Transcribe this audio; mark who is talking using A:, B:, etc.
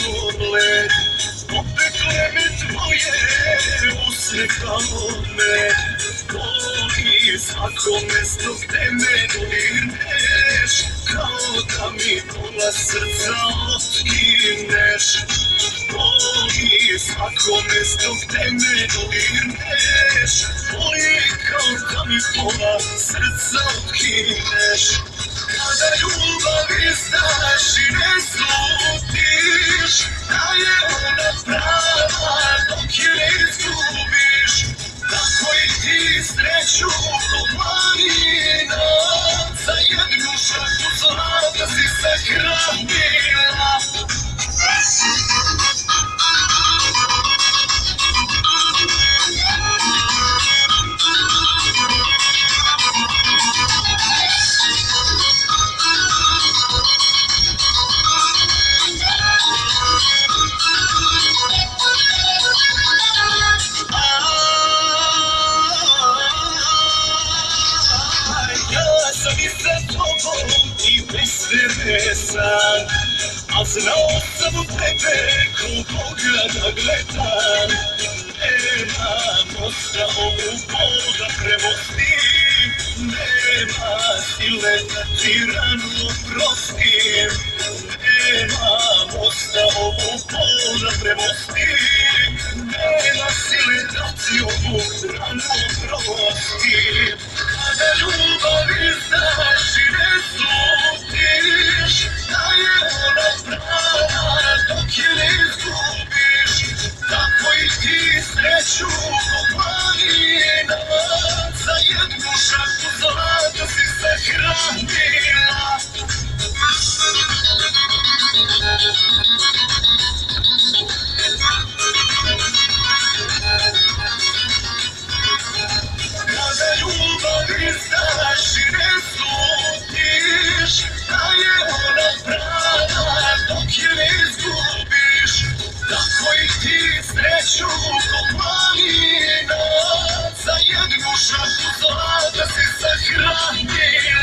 A: pogled, opekle me tvoje usne kao med. Boli svako mesto gde me dodirneš, kao da mi pola srca otkineš. Boli svako mesto gde me dodirneš, boli kao da mi pola srca otkineš. Kada ljubav izdaš i ne slutiš, da je ona prava dok je ne izgubiš. Tako i ti sreću ko planina, za jednu šaku zlata si sahranila. San, a znao sam u tebe ko Boga da gledam. Nema mosta ovu pol da premostim, nema sile da ti ranu oprostim. Nema mosta ovu pol da premostim, nema sile da ti ovu ranu oprostim. Kada ljubav izdaš i ne slutiš, da je ona prava dok je ne izgubiš. Tako i ti sreću ko planina, za jednu šaku zlata si sahranila. Kada ljubav izdaš i ne slutiš, da je ona prava dok je ne izgubiš. Tako i ti sreću ko planina, za jednu šaku zlata si sahranila.